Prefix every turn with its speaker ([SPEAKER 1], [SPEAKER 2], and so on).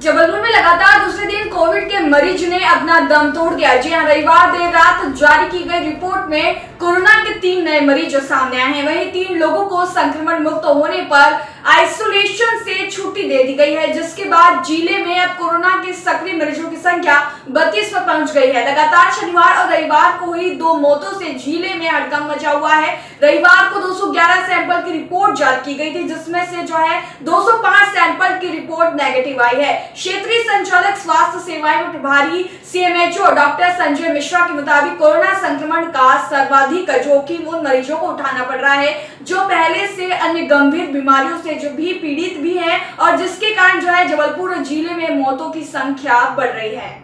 [SPEAKER 1] जबलपुर में लगातार दूसरे दिन कोविड के मरीज ने अपना दम तोड़ दिया। जी हां, रविवार देर रात जारी की गई रिपोर्ट में कोरोना के 3 नए मरीज सामने आए हैं। वहीं 3 लोगों को संक्रमण मुक्त होने पर आइसोलेशन से छुट्टी दे दी गई है, जिसके बाद जिले में अब कोरोना के सक्रिय मरीजों की संख्या 32 पर पहुंच गई है। लगातार शनिवार और रविवार को हुई 2 मौतों से जिले में हड़कंप मचा हुआ है। रविवार को 211 सैंपल की रिपोर्ट जारी की गई थी, जिसमें से 205 सैंपल की रिपोर्ट नेगेटिव आई है। क्षेत्रीय संचालक स्वास्थ्य सेवाएं में प्रभारी सीएमएचओ डॉक्टर संजय मिश्रा के मुताबिक कोरोना संक्रमण का सर्वाधिक जोखिम उन मरीजों को उठाना पड़ रहा है जो पहले से अन्य गंभीर बीमारियों से जो भी पीड़ित भी हैं और जिसके कारण जबलपुर जिले में मौतों की संख्या बढ़ रही है।